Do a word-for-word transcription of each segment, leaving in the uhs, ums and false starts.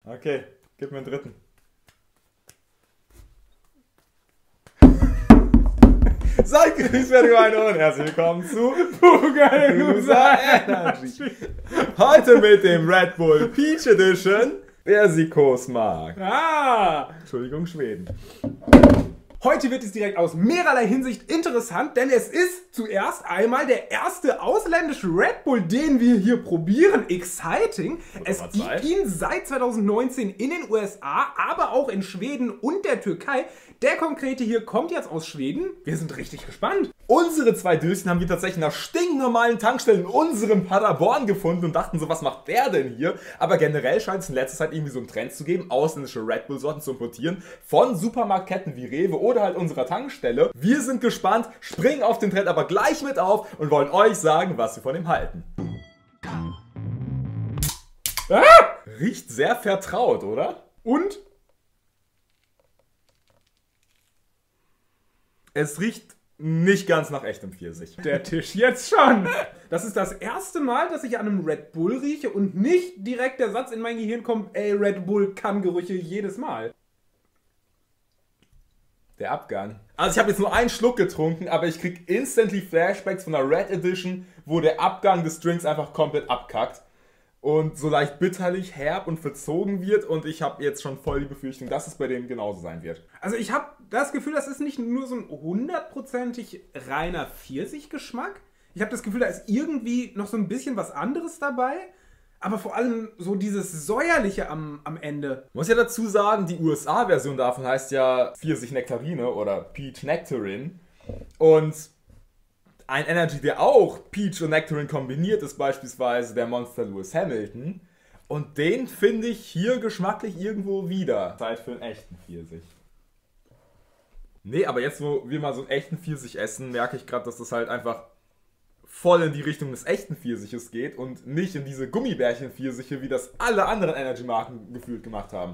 Okay, gib mir einen dritten. Seid gegrüßt, werte Gemeinde, und herzlich willkommen zu Bugalusa Energy. Heute mit dem Red Bull Peach Edition, wer sie Kurs mag. Ah! Entschuldigung, Schweden. Heute wird es direkt aus mehrerlei Hinsicht interessant, denn es ist zuerst einmal der erste ausländische Red Bull, den wir hier probieren. Exciting. Es gibt ihn seit zweitausendneunzehn in den U S A, aber auch in Schweden und der Türkei. Der konkrete hier kommt jetzt aus Schweden. Wir sind richtig gespannt. Unsere zwei Döschen haben wir tatsächlich nach stinknormalen Tankstellen in unserem Paderborn gefunden und dachten so, was macht der denn hier? Aber generell scheint es in letzter Zeit irgendwie so einen Trend zu geben, ausländische Red Bull-Sorten zu importieren von Supermarktketten wie Rewe oder halt unserer Tankstelle. Wir sind gespannt, springen auf den Trend aber gleich mit auf und wollen euch sagen, was wir von ihm halten. Ah! Riecht sehr vertraut, oder? Und? Es riecht nicht ganz nach echtem Pfirsich. Der Tisch jetzt schon. Das ist das erste Mal, dass ich an einem Red Bull rieche und nicht direkt der Satz in mein Gehirn kommt, ey, Red Bull kann Gerüche jedes Mal. Der Abgang. Also ich habe jetzt nur einen Schluck getrunken, aber ich krieg instantly Flashbacks von der Red Edition, wo der Abgang des Drinks einfach komplett abkackt und so leicht bitterlich, herb und verzogen wird, und ich habe jetzt schon voll die Befürchtung, dass es bei dem genauso sein wird. Also ich habe das Gefühl, das ist nicht nur so ein hundertprozentig reiner Pfirsichgeschmack. Ich habe das Gefühl, da ist irgendwie noch so ein bisschen was anderes dabei. Aber vor allem so dieses Säuerliche am, am Ende. Ich muss ja dazu sagen, die U S A-Version davon heißt ja Pfirsich-Nektarine oder Peach Nectarine. Und ein Energy, der auch Peach und Nectarine kombiniert, ist beispielsweise der Monster Lewis Hamilton. Und den finde ich hier geschmacklich irgendwo wieder. Zeit für einen echten Pfirsich. Nee, aber jetzt, wo wir mal so einen echten Pfirsich essen, merke ich gerade, dass das halt einfach voll in die Richtung des echten Pfirsiches geht und nicht in diese Gummibärchen-Pfirsiche, wie das alle anderen Energy-Marken gefühlt gemacht haben.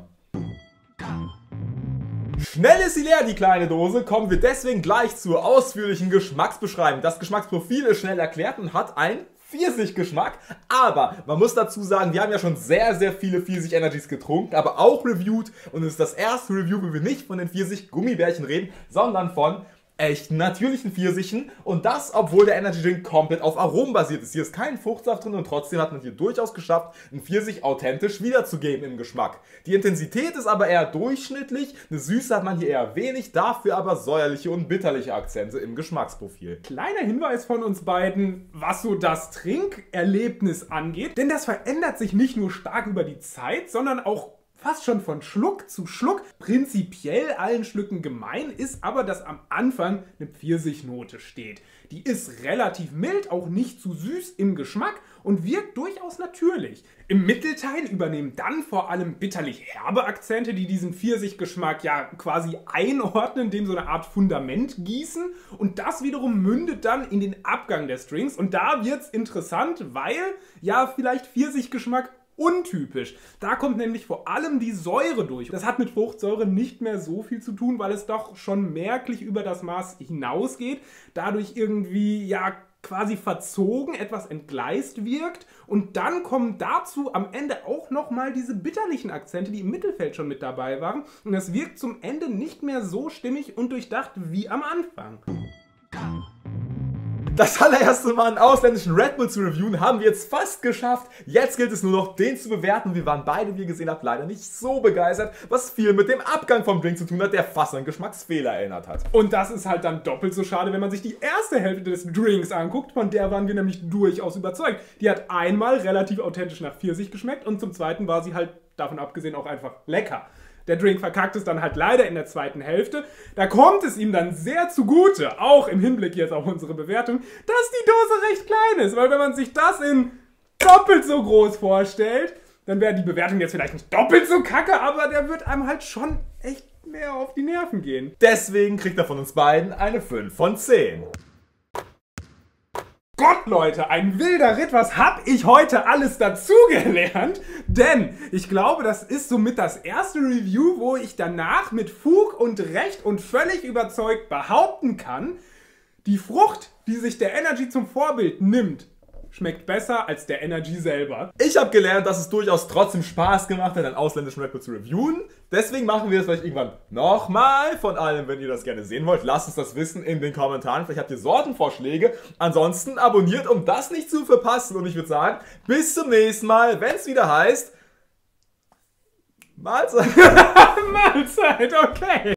Schnell ist sie leer, die kleine Dose, kommen wir deswegen gleich zur ausführlichen Geschmacksbeschreibung. Das Geschmacksprofil ist schnell erklärt und hat einen Pfirsichgeschmack, aber man muss dazu sagen, wir haben ja schon sehr, sehr viele Pfirsich-Energies getrunken, aber auch reviewed, und es ist das erste Review, wo wir nicht von den Pfirsich-Gummibärchen reden, sondern von echten, natürlichen Pfirsichen, und das, obwohl der Energy Drink komplett auf Aromen basiert ist. Hier ist kein Fruchtsaft drin und trotzdem hat man hier durchaus geschafft, einen Pfirsich authentisch wiederzugeben im Geschmack. Die Intensität ist aber eher durchschnittlich, eine Süße hat man hier eher wenig, dafür aber säuerliche und bitterliche Akzente im Geschmacksprofil. Kleiner Hinweis von uns beiden, was so das Trinkerlebnis angeht, denn das verändert sich nicht nur stark über die Zeit, sondern auch fast schon von Schluck zu Schluck. Prinzipiell allen Schlücken gemein ist aber, dass am Anfang eine Pfirsichnote steht. Die ist relativ mild, auch nicht zu süß im Geschmack und wirkt durchaus natürlich. Im Mittelteil übernehmen dann vor allem bitterlich herbe Akzente, die diesen Pfirsichgeschmack ja quasi einordnen, dem so eine Art Fundament gießen, und das wiederum mündet dann in den Abgang des Drinks, und da wird's interessant, weil ja vielleicht Pfirsichgeschmack untypisch. Da kommt nämlich vor allem die Säure durch. Das hat mit Fruchtsäure nicht mehr so viel zu tun, weil es doch schon merklich über das Maß hinausgeht, dadurch irgendwie ja quasi verzogen, etwas entgleist wirkt, und dann kommen dazu am Ende auch nochmal diese bitterlichen Akzente, die im Mittelfeld schon mit dabei waren, und das wirkt zum Ende nicht mehr so stimmig und durchdacht wie am Anfang. Das allererste Mal einen ausländischen Red Bull zu reviewen haben wir jetzt fast geschafft. Jetzt gilt es nur noch, den zu bewerten. Wir waren beide, wie ihr gesehen habt, leider nicht so begeistert, was viel mit dem Abgang vom Drink zu tun hat, der fast an Geschmacksfehler erinnert hat. Und das ist halt dann doppelt so schade, wenn man sich die erste Hälfte des Drinks anguckt. Von der waren wir nämlich durchaus überzeugt. Die hat einmal relativ authentisch nach Pfirsich geschmeckt und zum zweiten war sie halt davon abgesehen auch einfach lecker. Der Drink verkackt es dann halt leider in der zweiten Hälfte. Da kommt es ihm dann sehr zugute, auch im Hinblick jetzt auf unsere Bewertung, dass die Dose recht klein ist. Weil wenn man sich das in doppelt so groß vorstellt, dann wäre die Bewertung jetzt vielleicht nicht doppelt so kacke, aber der wird einem halt schon echt mehr auf die Nerven gehen. Deswegen kriegt er von uns beiden eine fünf von zehn. Gott, Leute, ein wilder Ritt. Was hab ich heute alles dazugelernt? Denn ich glaube, das ist somit das erste Review, wo ich danach mit Fug und Recht und völlig überzeugt behaupten kann, die Frucht, die sich der Energy zum Vorbild nimmt, schmeckt besser als der Energy selber. Ich habe gelernt, dass es durchaus trotzdem Spaß gemacht hat, einen ausländischen Red Bull zu reviewen. Deswegen machen wir das vielleicht irgendwann nochmal. Von allem, wenn ihr das gerne sehen wollt, lasst uns das wissen in den Kommentaren. Vielleicht habt ihr Sortenvorschläge. Ansonsten abonniert, um das nicht zu verpassen. Und ich würde sagen, bis zum nächsten Mal, wenn es wieder heißt... Mahlzeit. Mahlzeit, okay.